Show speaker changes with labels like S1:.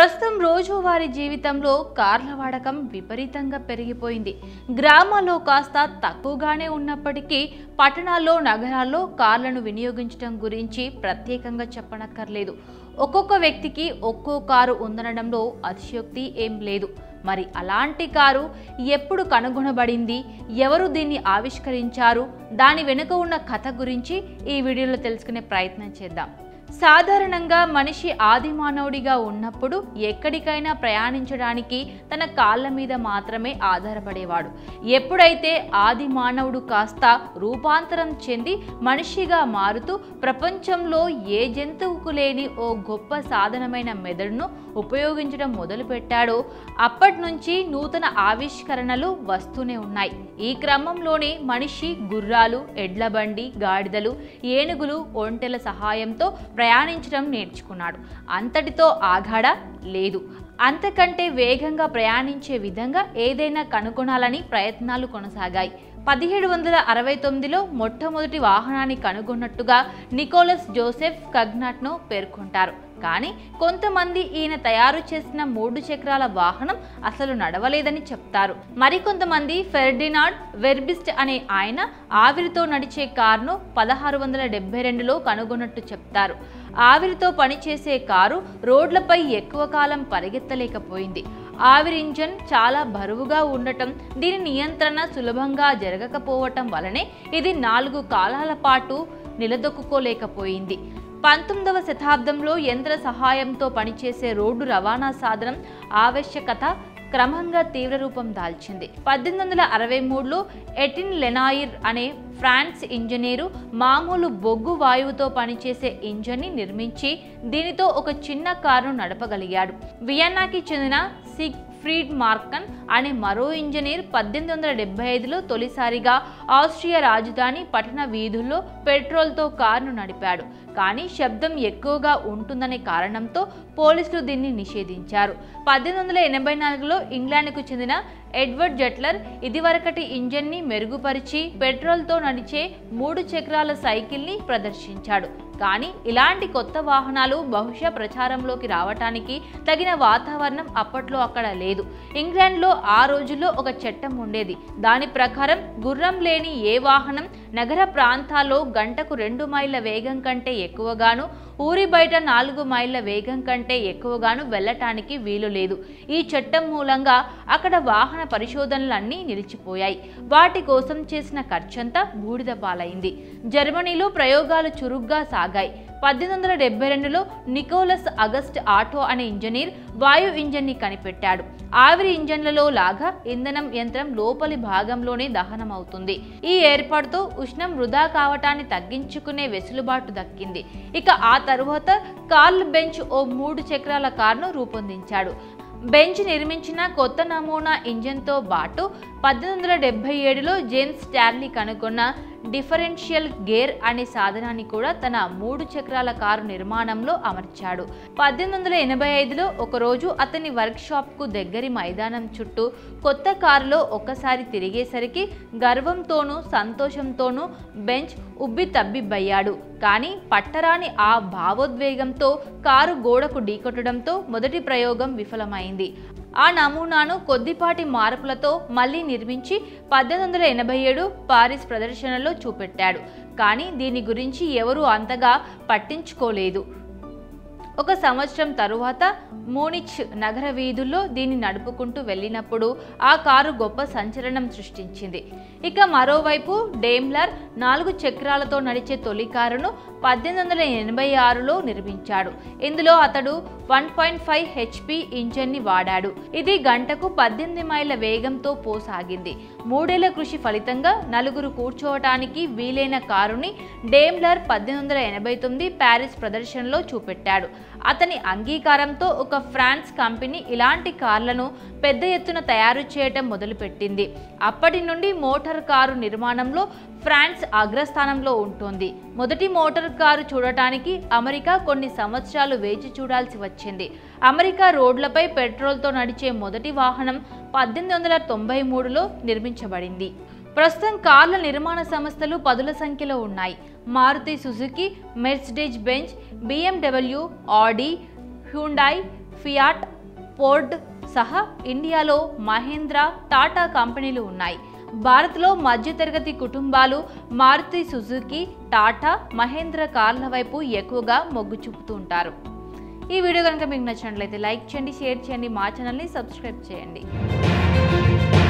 S1: ప్రస్తుతం రోజువారీ జీవితంలో కార్ల వాడకం విపరీతంగా పెరిగిపోయింది. గ్రామాల్లో కాస్త తక్కువగానే ఉన్నప్పటికీ పట్టణాల్లో, నగరాల్లో కార్లను వినియోగించడం గురించి ప్రత్యేకంగా చెప్పనక్కర్లేదు. ఒక్కొక్క వ్యక్తికి ఒక్కో కారు ఉందనడంలో అతిశయోక్తి ఏం లేదు. మరి అలాంటి కారు ఎప్పుడు కనుగొనబడింది, ఎవరు దీన్ని ఆవిష్కరించారు, దాని వెనుక ఉన్న కథ గురించి ఈ వీడియోలో తెలుసుకునే ప్రయత్నం చేద్దాం. సాధారణంగా మనిషి ఆది మానవుడిగా ఉన్నప్పుడు ఎక్కడికైనా ప్రయాణించడానికి తన కాళ్ళ మీద మాత్రమే ఆధారపడేవాడు. ఎప్పుడైతే ఆది మానవుడు కాస్త రూపాంతరం చెంది మనిషిగా మారుతూ ప్రపంచంలో ఏ జంతువుకు లేని ఓ గొప్ప సాధనమైన మెదడును ఉపయోగించడం మొదలుపెట్టాడో అప్పటి నుంచి నూతన ఆవిష్కరణలు వస్తూనే ఉన్నాయి. ఈ క్రమంలోనే మనిషి గుర్రాలు, ఎడ్లబండి, గాడిదలు, ఏనుగులు, ఒంటెల సహాయంతో ప్రయాణించడం నేర్చుకున్నాడు. అంతటితో ఆగాడా? లేదు. అంతకంటే వేగంగా ప్రయాణించే విధంగా ఏదైనా కనుగొనాలని ప్రయత్నాలు కొనసాగాయి. 1769లో మొట్టమొదటి వాహనాన్ని కనుగొన్నట్టుగా నికోలస్ జోసెఫ్ కగ్నాట్ను పేర్కొంటారు. కానీ కొంతమంది ఈయన తయారు చేసిన 3 చక్రాల వాహనం అసలు నడవలేదని చెప్తారు. మరికొంతమంది ఫెర్డినాండ్ వెర్బిస్ట్ అనే ఆయన ఆవిరితో నడిచే కారును 1672లో కనుగొన్నట్టు చెప్తారు. ఆవిరితో పనిచేసే కారు రోడ్లపై ఎక్కువ కాలం పరిగెత్తలేకపోయింది. ఆవిరి ఇంజన్ చాలా బరువుగా ఉండటం, దీని నియంత్రణ సులభంగా జరగకపోవటం వలనే ఇది 4 కాలాల పాటు నిలదొక్కుకోలేకపోయింది. 19వ శతాబ్దంలో యంత్ర సహాయంతో పనిచేసే రోడ్డు రవాణా సాధనం ఆవశ్యకత క్రమంగా తీవ్ర రూపం దాల్చింది. 1863లో ఎటిన్ లెనాయిర్ అనే ఫ్రాన్స్ ఇంజనీరు మామూలు బొగ్గు వాయువుతో పనిచేసే ఇంజన్ని నిర్మించి దీనితో ఒక చిన్న కారును నడపగలిగాడు. వియన్నాకి చెందిన సిగ్ఫ్రీడ్ మార్కన్ అనే మరో ఇంజనీర్ 1875లో తొలిసారిగా ఆస్ట్రియా రాజధాని పట్టణ వీధుల్లో పెట్రోల్తో కారును నడిపాడు. కానీ శబ్దం ఎక్కువగా ఉంటుందనే కారణంతో పోలీసులు దీన్ని నిషేధించారు. 1884లో ఇంగ్లాండ్కు చెందిన ఎడ్వర్డ్ జట్లర్ ఇదివరకటి ఇంజన్ని మెరుగుపరిచి పెట్రోల్తో నడిచే 3 చక్రాల సైకిల్ని ప్రదర్శించాడు. కానీ ఇలాంటి కొత్త వాహనాలు బహుశా ప్రచారంలోకి రావటానికి తగిన వాతావరణం అప్పట్లో అక్కడ లేదు. ఇంగ్లాండ్లో ఆ రోజుల్లో ఒక చట్టం ఉండేది. దాని ప్రకారం గుర్రం లేని ఏ వాహనం నగర ప్రాంతాల్లో గంటకు 2 మైళ్ళ వేగం కంటే ఎక్కువగాను, ఊరి బయట 4 మైళ్ళ వేగం కంటే ఎక్కువగాను వెళ్లటానికి వీలు లేదు. ఈ చట్టం మూలంగా అక్కడ వాహన పరిశోధనలన్నీ నిలిచిపోయాయి. వాటి కోసం చేసిన ఖర్చంతా బూడిద పాలైంది. జర్మనీలో ప్రయోగాలు చురుగ్గా సాగాయి. 1872లో నికోలస్ అగస్ట్ ఆటో అనే ఇంజనీర్ వాయు ఇంజన్ని కనిపెట్టాడు. ఆవిరి ఇంజన్లలో లాగా ఇంధనం యంత్రం లోపలి భాగంలోనే దహనమవుతుంది. ఈ ఏర్పాటుతో ఉష్ణం వృధా కావటాన్ని తగ్గించుకునే వెసులుబాటు దక్కింది. ఇక ఆ తరువాత కార్ల్ బెంచ్ ఓ 3 చక్రాల కారును రూపొందించాడు. బెంచ్ నిర్మించిన కొత్త నమూనా ఇంజన్తో పాటు 1877లో జేమ్స్ స్టార్లీ కనుగొన్న డిఫరెన్షియల్ గేర్ అనే సాధనాన్ని కూడా తన 3 చక్రాల కారు నిర్మాణంలో అమర్చాడు. 1885లో ఒకరోజు అతని వర్క్షాప్కు దగ్గరి మైదానం చుట్టూ కొత్త కారులో ఒక్కసారి తిరిగేసరికి గర్వంతోనూ సంతోషంతోనూ బెంచ్ ఉబ్బి తబ్బిబ్బయ్యాడు. కానీ పట్టరాని ఆ భావోద్వేగంతో కారు గోడకు ఢీకొట్టడంతో మొదటి ప్రయోగం విఫలమైంది. ఆ నమూనాను కొద్దిపాటి మార్పులతో మళ్లీ నిర్మించి 1887 పారిస్ ప్రదర్శనలో చూపెట్టాడు. కానీ దీని గురించి ఎవరూ అంతగా పట్టించుకోలేదు. ఒక సంవత్సరం తరువాత మూనిచ్ నగర వీధుల్లో దీన్ని నడుపుకుంటూ వెళ్ళినప్పుడు ఆ కారు గొప్ప సంచలనం సృష్టించింది. ఇక మరోవైపు డేమ్లర్ 4 చక్రాలతో నడిచే తొలి కారును 1886లో నిర్మించాడు. ఇందులో అతడు 1.5 HP ఇంజన్ని వాడాడు. ఇది గంటకు 18 మైళ్ళ వేగంతో పోసాగింది. 3 ఏళ్ల కృషి ఫలితంగా 4 కూర్చోవటానికి వీలైన కారుని డేమ్లర్ 1889 ప్యారిస్ ప్రదర్శనలో చూపెట్టాడు. అతని అంగీకారంతో ఒక ఫ్రాన్స్ కంపెనీ ఇలాంటి కార్లను పెద్ద ఎత్తున తయారు చేయటం మొదలుపెట్టింది. అప్పటి నుండి మోటార్ కారు నిర్మాణంలో ఫ్రాన్స్ అగ్రస్థానంలో ఉంటుంది. మొదటి మోటార్ కారు చూడటానికి అమెరికా కొన్ని సంవత్సరాలు వేచి చూడాల్సి వచ్చింది. అమెరికా రోడ్లపై పెట్రోల్తో నడిచే మొదటి వాహనం 1893లో నిర్మించబడింది. ప్రస్తుతం కార్ల నిర్మాణ సంస్థలు పదుల సంఖ్యలో ఉన్నాయి. Maruti Suzuki, Mercedes Benz, BMW, Audi, Hyundai, Fiat, Ford సహా ఇండియాలో మహేంద్ర, టాటా కంపెనీలు ఉన్నాయి. భారత్లో మధ్యతరగతి కుటుంబాలు మారుతి సుజుకి, టాటా, మహేంద్ర కార్ల వైపు ఎక్కువగా మొగ్గు చూపుతూ ఉంటారు. ఈ వీడియో కనుక మీకు నచ్చినట్లయితే లైక్ చేయండి, షేర్ చేయండి, మా ఛానల్ని సబ్స్క్రైబ్ చేయండి.